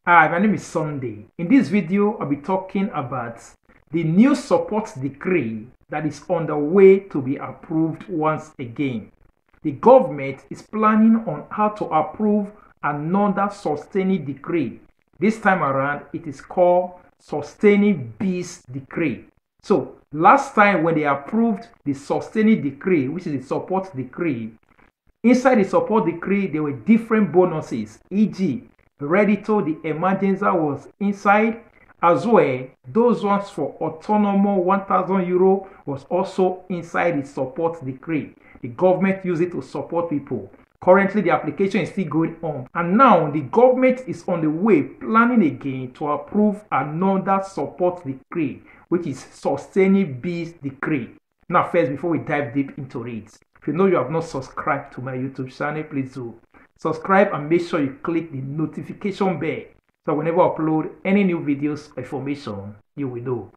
Hi, my name is Sunday. In this video, I'll be talking about the new support decree that is on the way to be approved once again. The government is planning on how to approve another sustaining decree. This time around, it is called Sustaining Bees Decree. So, last time when they approved the sustaining decree, which is the support decree, inside the support decree, there were different bonuses, e.g., Redditor, the emergenza was inside, as well. Those ones for autonomous €1,000 was also inside the support decree. The government used it to support people. Currently, the application is still going on. And now, the government is on the way, planning again to approve another support decree, which is Sustaining Bees Decree. Now, first, before we dive deep into it, if you know you have not subscribed to my YouTube channel, please do. Subscribe and make sure you click the notification bell so whenever I upload any new videos or information, you will know.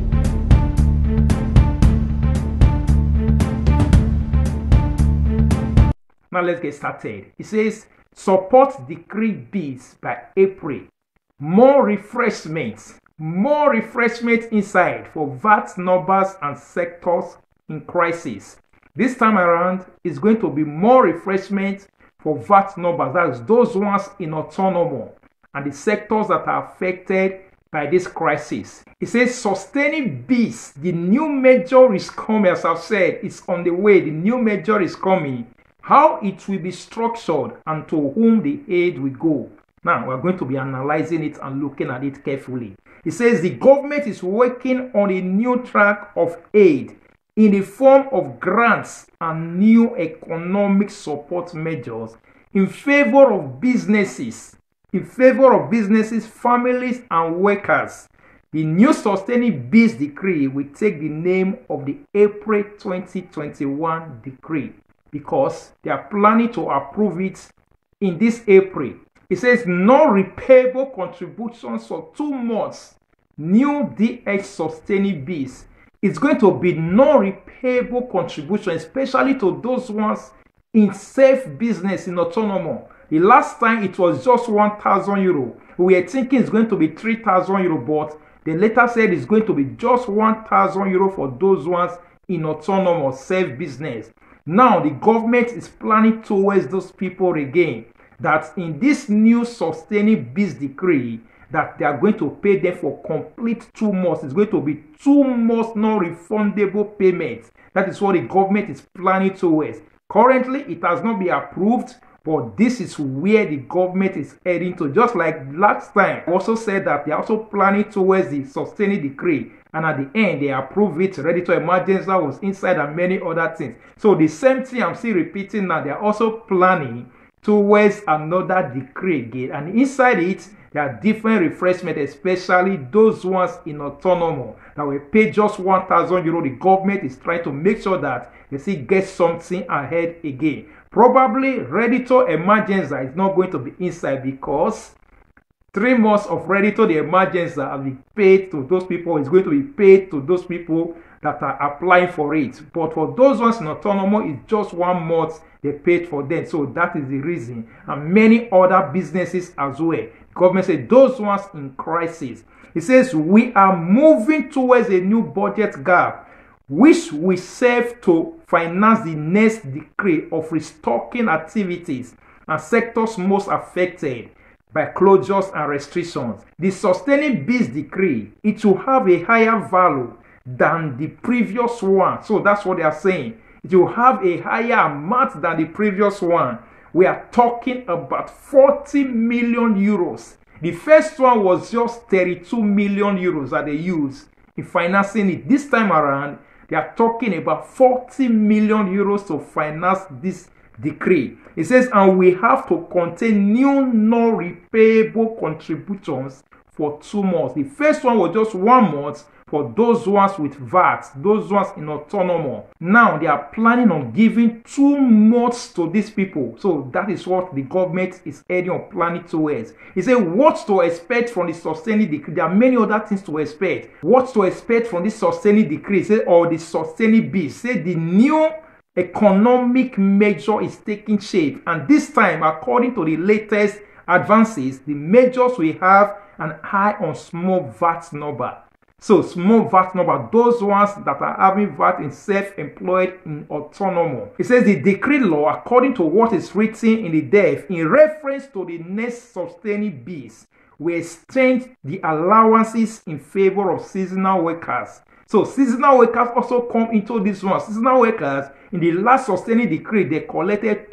Now let's get started. It says, support decree bees by April. More refreshments inside for VAT numbers and sectors in crisis. This time around, it's going to be more refreshments for VAT numbers, that is those ones in autonomous and the sectors that are affected by this crisis. It says sustaining bees, the new measure is coming. As I've said, it's on the way. The new measure is coming. How it will be structured and to whom the aid will go. Now, we're going to be analyzing it and looking at it carefully. It says the government is working on a new track of aid in the form of grants and new economic support measures in favor of businesses, families, and workers. The new Sustaining Bees Decree will take the name of the April 2021 decree because they are planning to approve it in this April. It says no repayable contributions for 2 months. New DH Sustaining Bees. It's going to be no repayable contribution, especially to those ones in safe business in autonomous. The last time it was just €1,000. We were thinking it's going to be €3,000, but they later said it's going to be just €1,000 for those ones in autonomous safe business. Now the government is planning towards those people again, that in this new Sustaining Bees Decree, that they are going to pay them for complete 2 months. It's going to be 2 months non-refundable payments. That is what the government is planning towards. Currently, it has not been approved, but this is where the government is heading to. Just like last time, I also said that they are also planning towards the sustaining decree. And at the end, they approve it. Redditor emergenza was inside and many other things. So the same thing I'm still repeating now. They are also planning towards another decree again. And inside it, there are different refreshments, especially those ones in autonomous that will pay just €1,000. The government is trying to make sure that they still get something ahead again. Probably Redditor emergenza is not going to be inside because 3 months of Redditor the emergenza have been paid to those people. It's going to be paid to those people that are applying for it. But for those ones in autonomous, it's just 1 month they paid for them. So that is the reason. And many other businesses as well. The government said those ones in crisis. It says we are moving towards a new budget gap, which will serve to finance the next decree of restocking activities and sectors most affected by closures and restrictions. The Sustaining Bees Decree, it will have a higher value than the previous one. So that's what they are saying. It will have a higher amount than the previous one. We are talking about €40 million. The first one was just €32 million that they used in financing it. This time around, they are talking about €40 million to finance this decree. It says, and we have to contain new non-repayable contributions for 2 months. The first one was just 1 month for those ones with VAT, those ones in autonomous. Now they are planning on giving 2 months to these people. So that is what the government is heading on planning towards. He said what to expect from the sustaining decree. There are many other things to expect. What to expect from this sustaining decree, say, or the sustaining bees. Say the new economic measure is taking shape, and this time, according to the latest advances, the majors will have an eye on small VAT number. So small VAT number, those ones that are having VAT in self-employed, in autonomous. It says the decree law, according to what is written in the DEF, in reference to the next sustaining bills, will extend the allowances in favor of seasonal workers. So seasonal workers also come into this one. Seasonal workers, in the last sustaining decree, they collected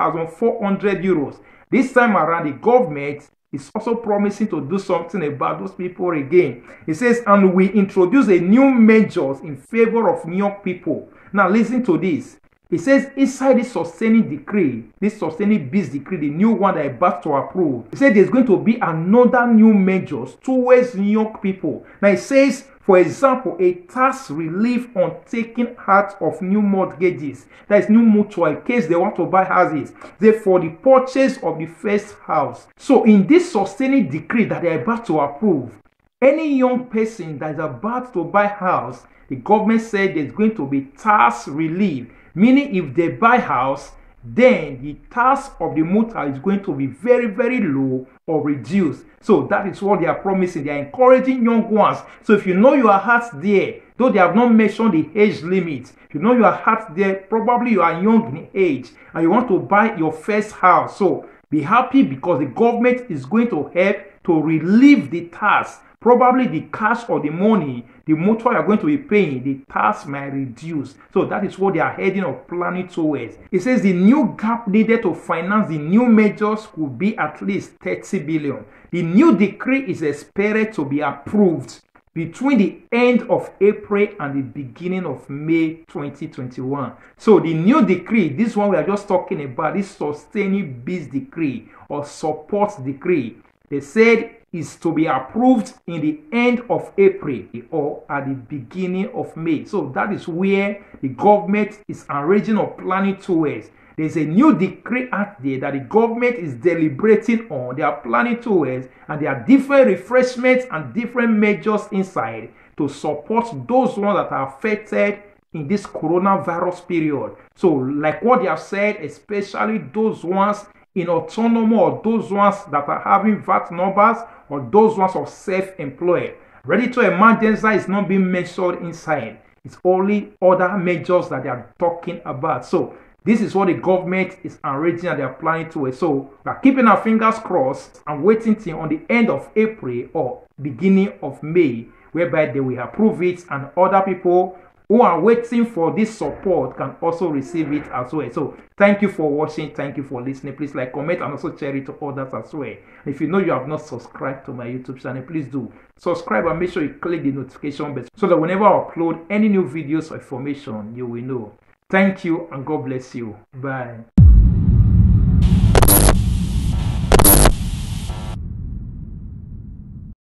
2,400 euros. This time around, the government is also promising to do something about those people again. It says, and we introduce a new measures in favor of young people. Now listen to this. It says inside this sustaining decree, this sustaining bills decree, the new one that I about to approve, it said there's going to be another new measures towards young people. Now it says, for example, a tax relief on taking out of new mortgages, that is new mutual, in case they want to buy houses, for the purchase of the first house. So in this sustaining decree that they are about to approve, any young person that is about to buy house, the government said there's going to be tax relief, meaning if they buy house, then the tax of the motor is going to be very, very low or reduced. So that is what they are promising. They are encouraging young ones. So if you know your heart there, though they have not mentioned the age limit, you know your heart there, probably you are young in age and you want to buy your first house. So be happy because the government is going to help to relieve the tax. Probably the cash or the money, the motor you are going to be paying, the tax might reduce. So that is what they are heading or planning towards. It says the new gap needed to finance the new measures could be at least 30 billion. The new decree is expected to be approved between the end of April and the beginning of May 2021. So the new decree, this one we are just talking about, this sustaining bills decree or support decree, they said is to be approved in the end of April or at the beginning of May. So that is where the government is arranging or planning towards. There's a new decree out there that the government is deliberating on. They are planning towards, and there are different refreshments and different measures inside to support those ones that are affected in this coronavirus period. So like what they have said, especially those ones in autonomous or those ones that are having VAT numbers or those ones of self-employed. Ready to emergency is not being mentioned inside. It's only other measures that they are talking about. So this is what the government is arranging and they are planning to. So we are keeping our fingers crossed and waiting till on the end of April or beginning of May, whereby they will approve it and other people who are waiting for this support can also receive it as well. So thank you for watching. Thank you for listening. Please like, comment, and also share it to others as well. If you know you have not subscribed to my YouTube channel, please do subscribe and make sure you click the notification bell so that whenever I upload any new videos or information, you will know. Thank you and God bless you. Bye.